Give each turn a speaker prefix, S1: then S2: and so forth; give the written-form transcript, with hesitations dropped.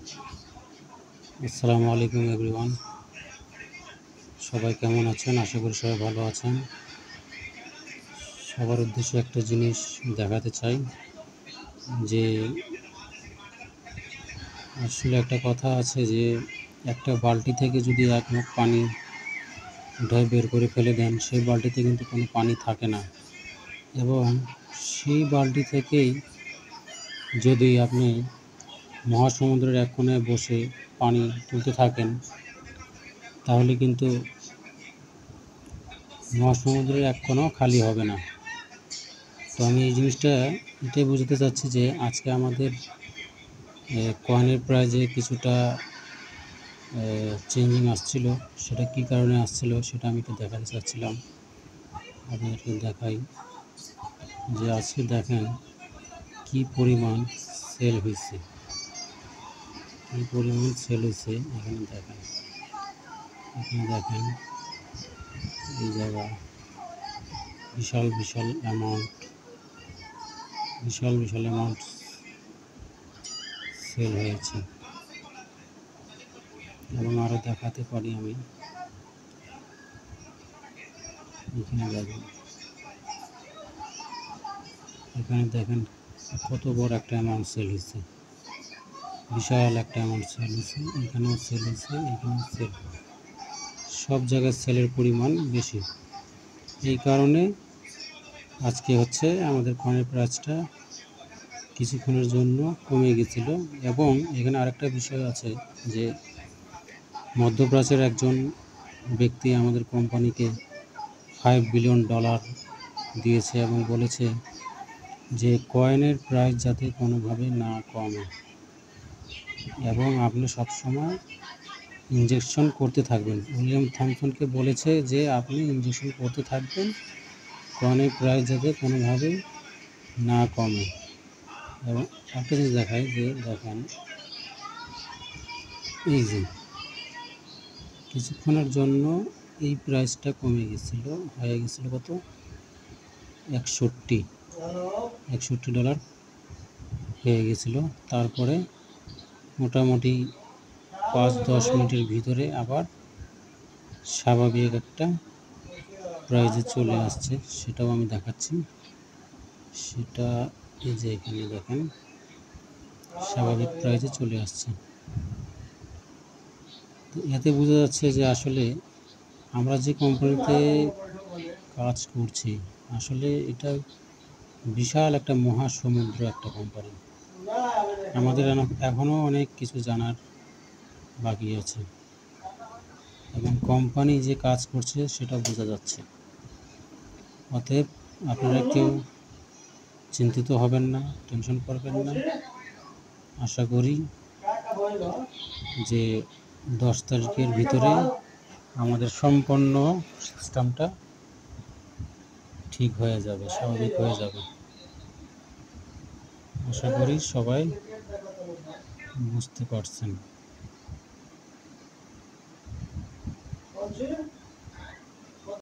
S1: আসসালামু আলাইকুম এভরিওয়ান। সবাই কেমন আছেন? আশা করি সবাই ভালো আছেন। সবার উদ্দেশ্যে একটা জিনিস দেখাতে চাই যে আসলে একটা কথা আছে যে একটা বালতি থেকে যদি এক মগ পানি উঠায় বের করে ফেলে দেন, সেই বালতিতে কিন্তু কোনো পানি থাকে না, এবং সেই বালতি থেকেই যদি আপনি মহাসমুদ্রের এক কোণায় বসে পানি তুলতে থাকেন, তাহলে কিন্তু মহাসমুদ্রের এক কোণাও খালি হবে না। তো আমি এই জিনিসটা এটাই বোঝাতে চাচ্ছি যে আজকে আমাদের কয়েনের প্রাইজে কিছুটা চেঞ্জিং আসছিল। সেটা কী কারণে আসছিল সেটা আমি একটু দেখাতে চাচ্ছিলাম। আপনাদেরকে দেখাই যে আজকে দেখেন কি পরিমাণ সেল হয়েছে, এখানে দেখেন, এই জায়গা বিশাল অ্যামাউন্ট সেল হয়েছে। এবং আরও দেখাতে পারি আমি, এখানে দেখেন কত বড় একটা অ্যামাউন্ট সেল হয়েছে, বিশাল একটা অ্যামাউন্ট সেল হয়েছে। এখানেও সেল হয়েছে, এখানেও সেল, সব জায়গায় সেলের পরিমাণ বেশি। এই কারণে আজকে হচ্ছে আমাদের কয়েনের প্রাইসটা কিছুক্ষণের জন্য কমে গেছিল। এবং এখানে আরেকটা বিষয় আছে যে মধ্যপ্রাচ্যের একজন ব্যক্তি আমাদের কোম্পানিকে $5 বিলিয়ন দিয়েছে এবং বলেছে যে কয়েনের প্রাইস যাতে কোনোভাবে না কমে, এবং আপনি সবসময় ইনজেকশন করতে থাকবেন। উইলিয়াম থমসনকে বলেছে যে আপনি ইনজেকশন করতে থাকবেন, কয়েনের প্রাইস যাতে কোনোভাবেই না কমে। এবং একটা জিনিস দেখায় যে দেখেন, এই যে কিছুক্ষণের জন্য এই প্রাইসটা কমে গেছিল, হয়ে গেছিল কত, $61 হয়ে গেছিল। তারপরে মোটামুটি 5-10 মিনিটের ভিতরে আবার স্বাভাবিক একটা প্রাইজে চলে আসছে। সেটাও আমি দেখাচ্ছি। সেটা এই যে এখানে দেখেন স্বাভাবিক প্রাইজে চলে আসছে। তো এতে বোঝা যাচ্ছে যে আসলে আমরা যে কোম্পানিতে কাজ করছি, আসলে এটা বিশাল একটা মহাসমুদ্র একটা কোম্পানি। আমাদের এখনও অনেক কিছু জানার বাকি আছে, এবং কোম্পানি যে কাজ করছে সেটা বোঝা যাচ্ছে। অতএব আপনারা কেউ চিন্তিত হবেন না, টেনশন করবেন না। আশা করি যে 10 তারিখের ভিতরে আমাদের সম্পূর্ণ সিস্টেমটা ঠিক হয়ে যাবে, স্বাভাবিক হয়ে যাবে। আশা করি সবাই বুঝতে পারছেন।